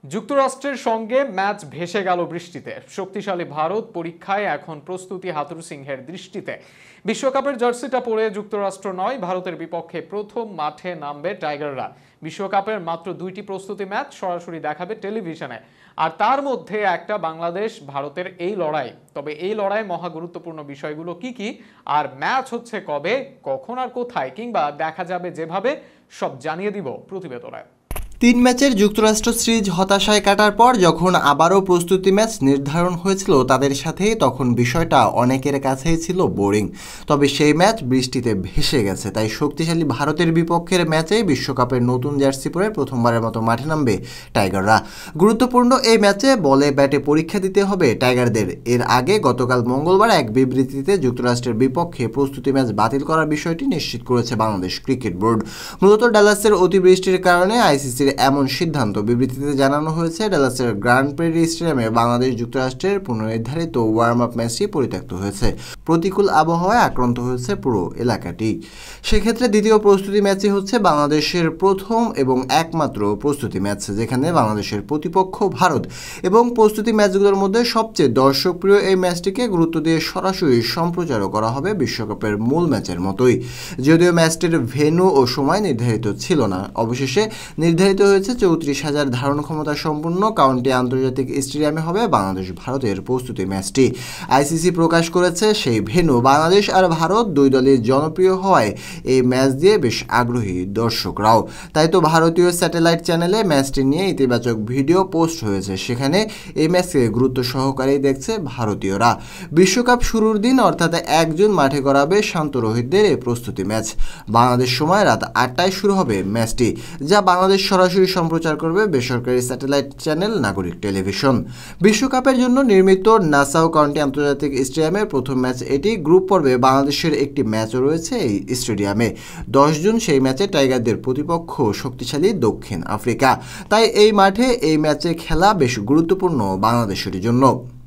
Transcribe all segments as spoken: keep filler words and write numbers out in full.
যুক্তরাষ্ট্রের সঙ্গে ম্যাচ ভেসে গেল বৃষ্টিতে। শক্তিশালী ভারত পরীক্ষায় এখন প্রস্তুতি হাথুরু সিংহের দৃষ্টিতে। বিশ্বকাপের জার্সিটা পরে যুক্তরাষ্ট্র নয়, ভারতের বিপক্ষে প্রথম মাঠে নামবে টাইগাররা। বিশ্বকাপের মাত্র দুইটি প্রস্তুতি ম্যাচ সরাসরি দেখাবে টেলিভিশনে, আর তার মধ্যে একটা বাংলাদেশ ভারতের এই লড়াই। তবে এই লড়াই মহা গুরুত্বপূর্ণ বিষয়গুলো কি কি, আর ম্যাচ হচ্ছে কবে, কখন আর কোথায়, কিংবা দেখা যাবে যেভাবে, সব জানিয়ে দিব প্রতিবেদনে। তিন ম্যাচের যুক্তরাষ্ট্র সিরিজ হতাশায় কাটার পর যখন আবারও প্রস্তুতি ম্যাচ নির্ধারণ হয়েছিল তাদের সাথে, তখন বিষয়টা অনেকের কাছেই ছিল বোরিং। তবে সেই ম্যাচ বৃষ্টিতে ভেসে গেছে, তাই শক্তিশালী ভারতের বিপক্ষের ম্যাচে বিশ্বকাপের নতুন জার্সি পরে প্রথমবারের মতো মাঠে নামবে টাইগাররা। গুরুত্বপূর্ণ এই ম্যাচে বলে ব্যাটে পরীক্ষা দিতে হবে টাইগারদের। এর আগে গতকাল মঙ্গলবার এক বিবৃতিতে যুক্তরাষ্ট্রের বিপক্ষে প্রস্তুতি ম্যাচ বাতিল করার বিষয়টি নিশ্চিত করেছে বাংলাদেশ ক্রিকেট বোর্ড। মূলত ডালাসের অতিবৃষ্টির কারণে আইসিসির এমন সিদ্ধান্ত। বিবৃতিতে জানানো হয়েছে, ডালাসের গ্র্যান্ড প্রেরি স্টেডিয়ামে বাংলাদেশ যুক্তরাষ্ট্রের পুনর্নির্ধারিত ওয়ার্ম আপ ম্যাচটি পরিত্যক্ত হয়েছে। প্রতিকূল আবহাওয়ায় আক্রান্ত হয়েছে পুরো এলাকাটি। সেক্ষেত্রে দ্বিতীয় প্রস্তুতি ম্যাচই হচ্ছে বাংলাদেশের প্রথম এবং একমাত্র প্রস্তুতি ম্যাচ, যেখানে বাংলাদেশের প্রতিপক্ষ ভারত। এবং প্রস্তুতি ম্যাচগুলোর মধ্যে সবচেয়ে দর্শকপ্রিয় এই ম্যাচটিকে গুরুত্ব দিয়ে সরাসরি সম্প্রচারও করা হবে বিশ্বকাপের মূল ম্যাচের মতোই। যদিও ম্যাচটির ভেন্যু ও সময় নির্ধারিত ছিল না, অবশেষে নির্ধারিত হয়েছে চৌত্রিশ হাজার ধারণ ক্ষমতা সম্পন্ন কাউন্টি আন্তর্জাতিক স্টেডিয়ামে হবে বাংলাদেশ ভারতের প্রস্তুতি ম্যাচটি। আইসিসি প্রকাশ করেছে সেই ভেন্যু। বাংলাদেশ আর ভারত দুই দলই জনপ্রিয় হওয়ায় এই ম্যাচ দিয়ে বেশ আগ্রহী দর্শকরাও। তাই তো ভারতীয় স্যাটেলাইট চ্যানেলে ম্যাচটি নিয়ে ইতিবাচক ভিডিও পোস্ট হয়েছে। সেখানে এই ম্যাচকে গুরুত্ব সহকারেই দেখছে ভারতীয়রা। বিশ্বকাপ শুরুর দিন অর্থাৎ এক জুন মাঠে করাবে শান্ত রোহিতদের এই প্রস্তুতি ম্যাচ। বাংলাদেশ সময় রাত আটটায় শুরু হবে ম্যাচটি, যা বাংলাদেশ সরাসরি সম্প্রচার করবে বেসরকারি স্যাটেলাইট চ্যানেল নাগরিক টেলিভিশন। বিশ্বকাপের জন্য নির্মিত নাসাউ কাউন্টি আন্তর্জাতিক স্টেডিয়ামের প্রথম ম্যাচ এটি। গ্রুপ পর্বে বাংলাদেশের একটি ম্যাচও রয়েছে এই স্টেডিয়ামে। দশ জুন সেই ম্যাচে টাইগারদের প্রতিপক্ষ শক্তিশালী দক্ষিণ আফ্রিকা। তাই এই মাঠে এই ম্যাচে খেলা বেশ গুরুত্বপূর্ণ বাংলাদেশের জন্য।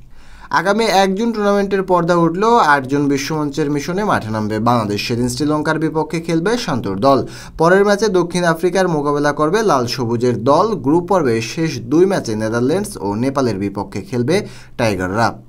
আগামী এক জুন টুর্নামেন্টের পর্দা উঠলেও আটজন বিশ্বমঞ্চের মিশনে মাঠে নামবে বাংলাদেশ। সেদিন শ্রীলঙ্কার বিপক্ষে খেলবে শান্তর দল। পরের ম্যাচে দক্ষিণ আফ্রিকার মোকাবেলা করবে লাল সবুজের দল। গ্রুপ পর্বে শেষ দুই ম্যাচে নেদারল্যান্ডস ও নেপালের বিপক্ষে খেলবে টাইগাররা।